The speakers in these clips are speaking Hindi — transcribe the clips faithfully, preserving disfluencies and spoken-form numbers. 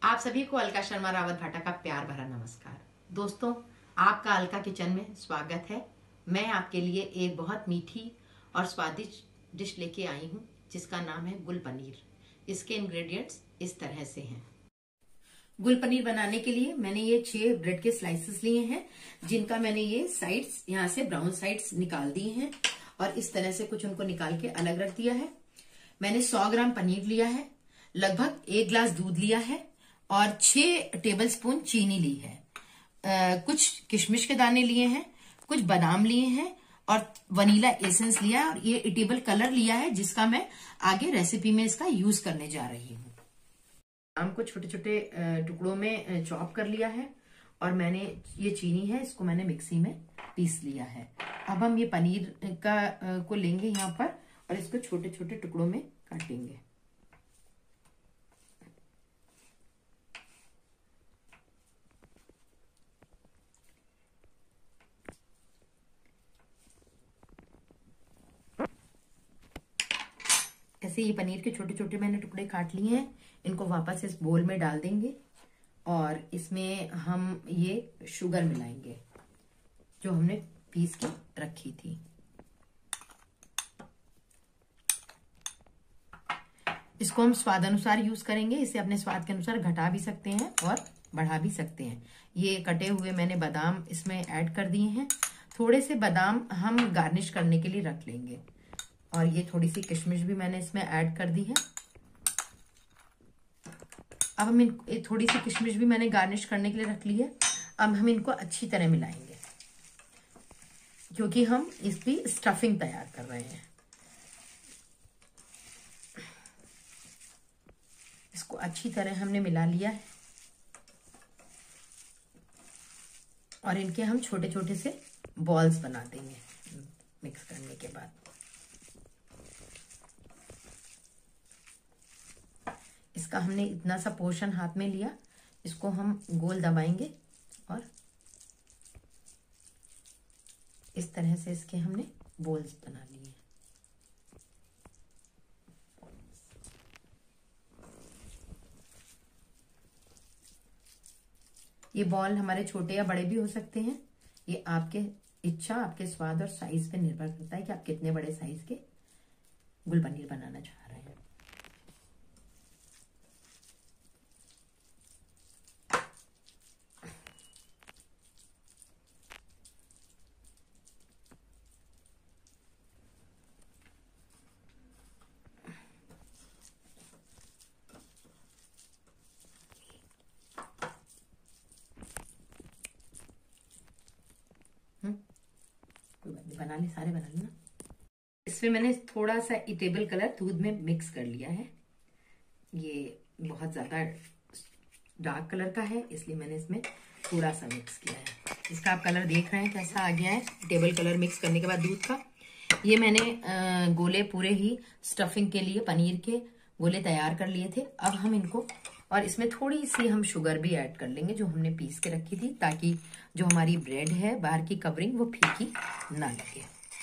आप सभी को अलका शर्मा रावत भाटा का प्यार भरा नमस्कार। दोस्तों, आपका अलका किचन में स्वागत है। मैं आपके लिए एक बहुत मीठी और स्वादिष्ट डिश लेके आई हूँ जिसका नाम है गुल पनीर। इसके इंग्रेडिएंट्स इस तरह से हैं। गुल पनीर बनाने के लिए मैंने ये छह ब्रेड के स्लाइसेस लिए हैं, जिनका मैंने ये साइड्स यहाँ से ब्राउन साइड्स निकाल दिए हैं और इस तरह से कुछ उनको निकाल के अलग रख दिया है। मैंने सौ ग्राम पनीर लिया है, लगभग एक ग्लास दूध लिया है और छह टेबल स्पून चीनी ली है। आ, कुछ किशमिश के दाने लिए हैं, कुछ बादाम लिए हैं और वनीला एसेंस लिया है और ये इटेबल कलर लिया है जिसका मैं आगे रेसिपी में इसका यूज करने जा रही हूँ। आम को छोटे छोटे टुकड़ों में चॉप कर लिया है और मैंने ये चीनी है, इसको मैंने मिक्सी में पीस लिया है। अब हम ये पनीर का को लेंगे यहाँ पर और इसको छोटे छोटे टुकड़ों में काटेंगे। ऐसे ये पनीर के छोटे छोटे मैंने टुकड़े काट लिए हैं। इनको वापस इस बोल में डाल देंगे और इसमें हम ये शुगर मिलाएंगे जो हमने पीस के रखी थी। इसको हम स्वाद अनुसार यूज करेंगे। इसे अपने स्वाद के अनुसार घटा भी सकते हैं और बढ़ा भी सकते हैं। ये कटे हुए मैंने बादाम इसमें ऐड कर दिए हैं। थोड़े से बादाम हम गार्निश करने के लिए रख लेंगे और ये थोड़ी सी किशमिश भी मैंने इसमें ऐड कर दी है। अब हम इन थोड़ी सी किशमिश भी मैंने गार्निश करने के लिए रख ली है। अब हम इनको अच्छी तरह मिलाएंगे क्योंकि हम इसकी स्टफिंग तैयार कर रहे हैं। इसको अच्छी तरह हमने मिला लिया है और इनके हम छोटे छोटे से बॉल्स बना देंगे मिक्स करने के बाद। इसका हमने इतना सा पोर्शन हाथ में लिया, इसको हम गोल दबाएंगे और इस तरह से इसके हमने बॉल्स बना लिए। ये बॉल हमारे छोटे या बड़े भी हो सकते हैं। ये आपके इच्छा, आपके स्वाद और साइज पे निर्भर करता है कि आप कितने बड़े साइज के गुल पनीर बनाना चाह रहे हैं। बना ले, सारे बना लेना। इसमें मैंने थोड़ा सा इटेबल कलर दूध में मिक्स कर लिया है। ये बहुत ज्यादा डार्क कलर का है इसलिए मैंने इसमें थोड़ा सा मिक्स किया है। इसका आप कलर देख रहे हैं कैसा आ गया है टेबल कलर मिक्स करने के बाद दूध का। ये मैंने गोले पूरे ही स्टफिंग के लिए पनीर के गोले तैयार कर लिए थे। अब हम इनको और इसमें थोड़ी सी हम शुगर भी ऐड कर लेंगे जो हमने पीस के रखी थी, ताकि जो हमारी ब्रेड है बाहर की कवरिंग वो फीकी ना लगे।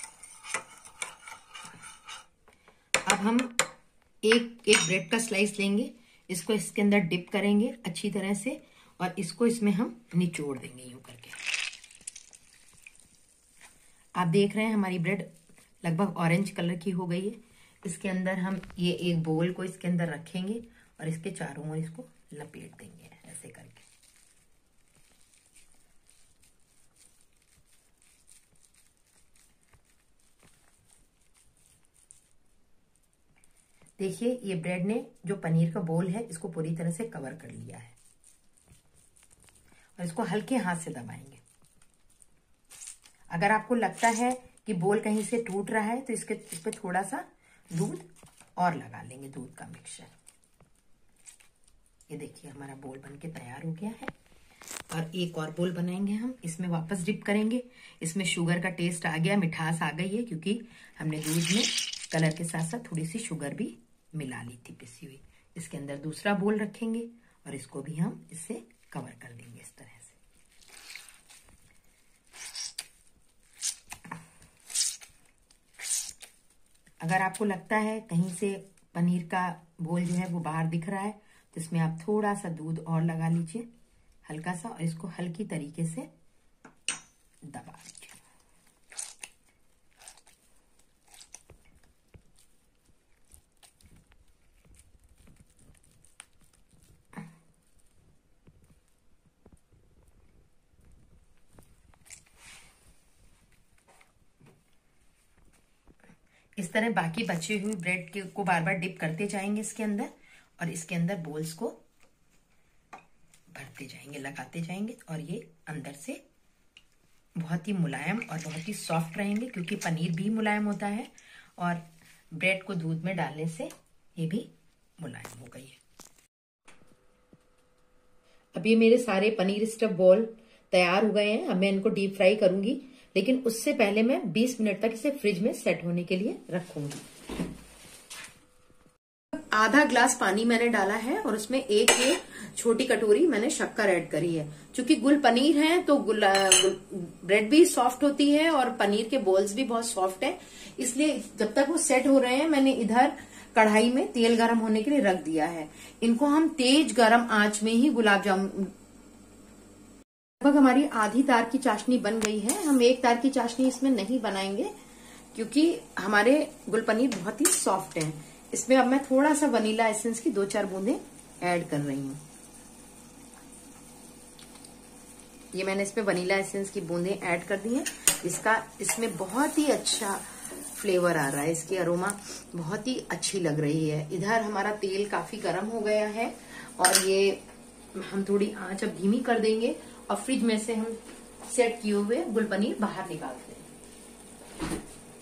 अब हम एक एक ब्रेड का स्लाइस लेंगे, इसको इसके अंदर डिप करेंगे अच्छी तरह से और इसको इसमें हम निचोड़ देंगे यूं करके। आप देख रहे हैं हमारी ब्रेड लगभग ऑरेंज कलर की हो गई है। इसके अंदर हम ये एक बोल को इसके अंदर रखेंगे और इसके चारों ओर इसको लपेट देंगे ऐसे करके। देखिए ये ब्रेड ने जो पनीर का बोल है इसको पूरी तरह से कवर कर लिया है और इसको हल्के हाथ से दबाएंगे। अगर आपको लगता है कि बोल कहीं से टूट रहा है तो इसके इस पे थोड़ा सा दूध और लगा लेंगे, दूध का मिक्सचर। ये देखिए हमारा बोल बनके तैयार हो गया है और एक और बोल बनाएंगे हम। इसमें वापस डिप करेंगे। इसमें शुगर का टेस्ट आ गया, मिठास आ गई है क्योंकि हमने दूध में कलर के साथ साथ थोड़ी सी शुगर भी मिला ली थी पिसी हुई। इसके अंदर दूसरा बोल रखेंगे और इसको भी हम इससे कवर कर देंगे इस तरह से। अगर आपको लगता है कहीं से पनीर का बोल जो है वो बाहर दिख रहा है तो इसमें आप थोड़ा सा दूध और लगा लीजिए, हल्का सा, और इसको हल्की तरीके से दबा लीजिए। इस तरह बाकी बची हुई ब्रेड के को बार बार डिप करते जाएंगे इसके अंदर, और इसके अंदर बोल्स को भरते जाएंगे, लगाते जाएंगे, और ये अंदर से बहुत ही मुलायम और बहुत ही सॉफ्ट रहेंगे, क्योंकि पनीर भी मुलायम होता है और ब्रेड को दूध में डालने से ये भी मुलायम हो गई है। अब ये मेरे सारे पनीर स्टफ बॉल तैयार हो गए हैं। अब मैं इनको डीप फ्राई करूंगी, लेकिन उससे पहले मैं बीस मिनट तक इसे फ्रिज में सेट होने के लिए रखूंगी। आधा ग्लास पानी मैंने डाला है और उसमें एक ये छोटी कटोरी मैंने शक्कर ऐड करी है। क्योंकि गुल पनीर है तो गुल, गुल ब्रेड भी सॉफ्ट होती है और पनीर के बॉल्स भी बहुत सॉफ्ट है, इसलिए जब तक वो सेट हो रहे हैं मैंने इधर कढ़ाई में तेल गरम होने के लिए रख दिया है। इनको हम तेज गरम आंच में ही गुलाब जामुन, लगभग हमारी आधी तार की चाशनी बन गई है। हम एक तार की चाशनी इसमें नहीं बनाएंगे क्योंकि हमारे गुल पनीर बहुत ही सॉफ्ट है। इसमें अब मैं थोड़ा सा वनीला एसेंस की दो चार बूंदें ऐड कर रही हूँ। ये मैंने इसमें वनीला एसेंस की बूंदें ऐड कर दी हैं। इसका इसमें बहुत ही अच्छा फ्लेवर आ रहा है, इसकी अरोमा बहुत ही अच्छी लग रही है। इधर हमारा तेल काफी गर्म हो गया है और ये हम थोड़ी आंच अब धीमी कर देंगे और फ्रिज में से हम सेट किए हुए गुल पनीर बाहर निकालते हैं।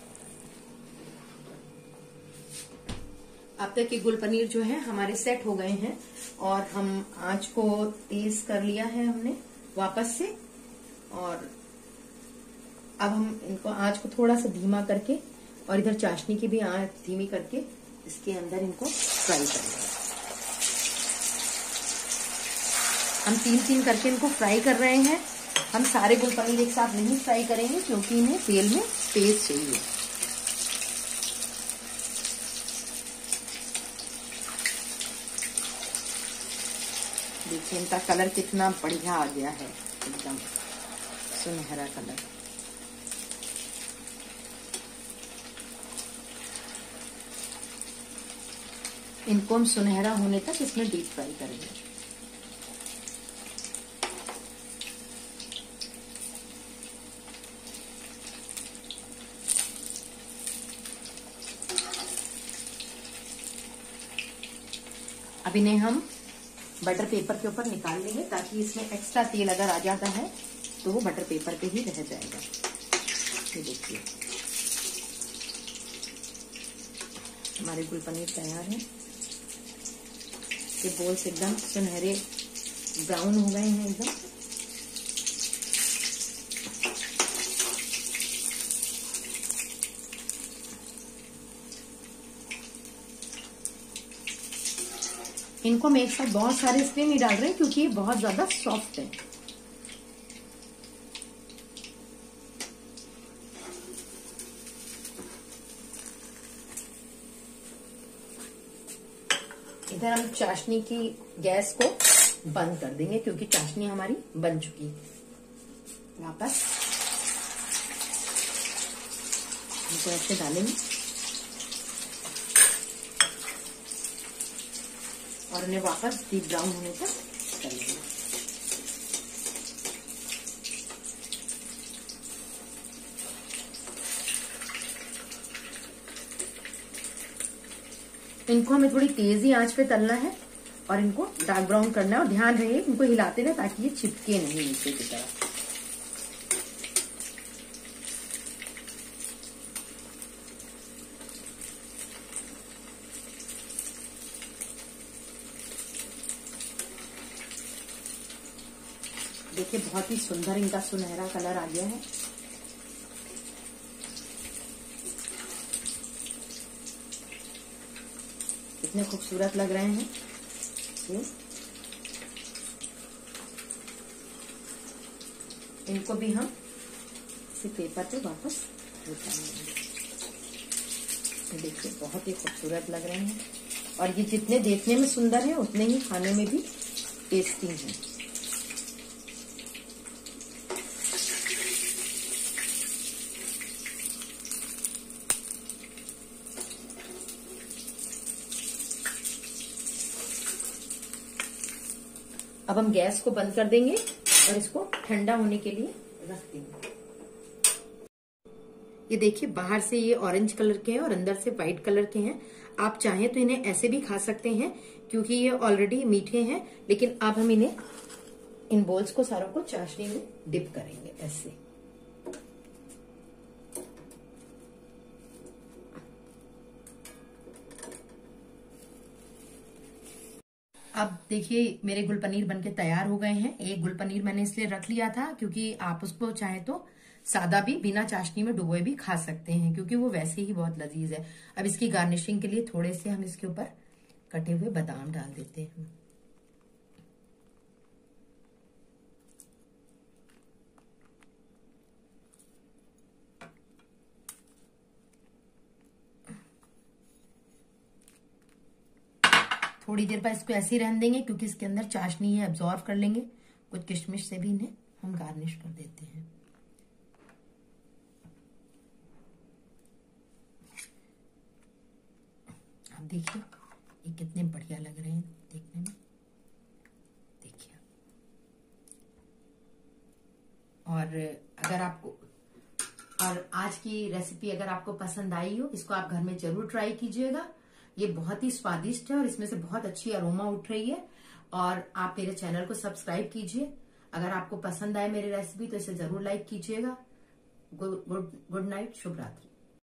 अब तक के गुल पनीर जो है हमारे सेट हो गए हैं और हम आंच को तेज कर लिया है हमने वापस से, और अब हम इनको आंच को थोड़ा सा धीमा करके और इधर चाशनी की भी आंच धीमी करके इसके अंदर इनको फ्राई करेंगे। हम तीन तीन करके इनको फ्राई कर रहे हैं। हम सारे गुल पनीर एक साथ नहीं फ्राई करेंगे क्योंकि इन्हें तेल में स्पेस चाहिए। देखिए इनका कलर कितना बढ़िया आ गया है, एकदम सुनहरा कलर। इनको हम सुनहरा होने तक इसमें डीप फ्राई करेंगे। अब इन्हें हम बटर पेपर के ऊपर निकाल लेंगे ताकि इसमें एक्स्ट्रा तेल अगर आ जाता है तो वो बटर पेपर पे ही रह जाएगा। ये देखिए हमारे गुल पनीर तैयार है। ये बॉल्स एकदम सुनहरे ब्राउन हो गए हैं एकदम। इनको हम एक साथ बहुत सारे इसलिए नहीं डाल रहे क्योंकि ये बहुत ज्यादा सॉफ्ट है। इधर हम चाशनी की गैस को बंद कर देंगे क्योंकि चाशनी हमारी बन चुकी है। वापस इनको ऐसे डालेंगे और उन्हें वापस डीप ब्राउन होने तक कर लेंगे। इनको हमें थोड़ी तेजी आंच पे तलना है और इनको डार्क ब्राउन करना है और ध्यान रहे इनको हिलाते रहे ताकि ये चिपके नहीं नीचे की तरफ। देखिए बहुत ही सुंदर इनका सुनहरा कलर आ गया है। कितने खूबसूरत लग रहे हैं ये। इनको भी हम इसी पेपर पे वापस उतार लेंगे। देखिए बहुत ही खूबसूरत लग रहे हैं। और ये जितने देखने में सुंदर है उतने ही खाने में भी टेस्टी है। अब हम गैस को बंद कर देंगे और इसको ठंडा होने के लिए रख देंगे। ये देखिए बाहर से ये ऑरेंज कलर के हैं और अंदर से व्हाइट कलर के हैं। आप चाहें तो इन्हें ऐसे भी खा सकते हैं क्योंकि ये ऑलरेडी मीठे हैं, लेकिन अब हम इन्हें इन बॉल्स को सारों को चाशनी में डिप करेंगे ऐसे। अब देखिए मेरे गुल पनीर बनके तैयार हो गए हैं। एक गुल पनीर मैंने इसलिए रख लिया था क्योंकि आप उसको चाहे तो सादा भी बिना चाशनी में डुबोए भी खा सकते हैं क्योंकि वो वैसे ही बहुत लजीज है। अब इसकी गार्निशिंग के लिए थोड़े से हम इसके ऊपर कटे हुए बादाम डाल देते हैं। थोड़ी देर बाद इसको ऐसे ही रहने देंगे क्योंकि इसके अंदर चाशनी है, एब्जॉर्व कर लेंगे। कुछ किशमिश से भी इन्हें हम गार्निश कर देते हैं। आप देखिए ये कितने बढ़िया लग रहे हैं देखने में, देखिए। और अगर आपको और आज की रेसिपी अगर आपको पसंद आई हो, इसको आप घर में जरूर ट्राई कीजिएगा। ये बहुत ही स्वादिष्ट है और इसमें से बहुत अच्छी अरोमा उठ रही है। और आप मेरे चैनल को सब्सक्राइब कीजिए। अगर आपको पसंद आए मेरी रेसिपी तो इसे जरूर लाइक कीजिएगा। गुड गुड गुड नाइट, शुभ रात्रि।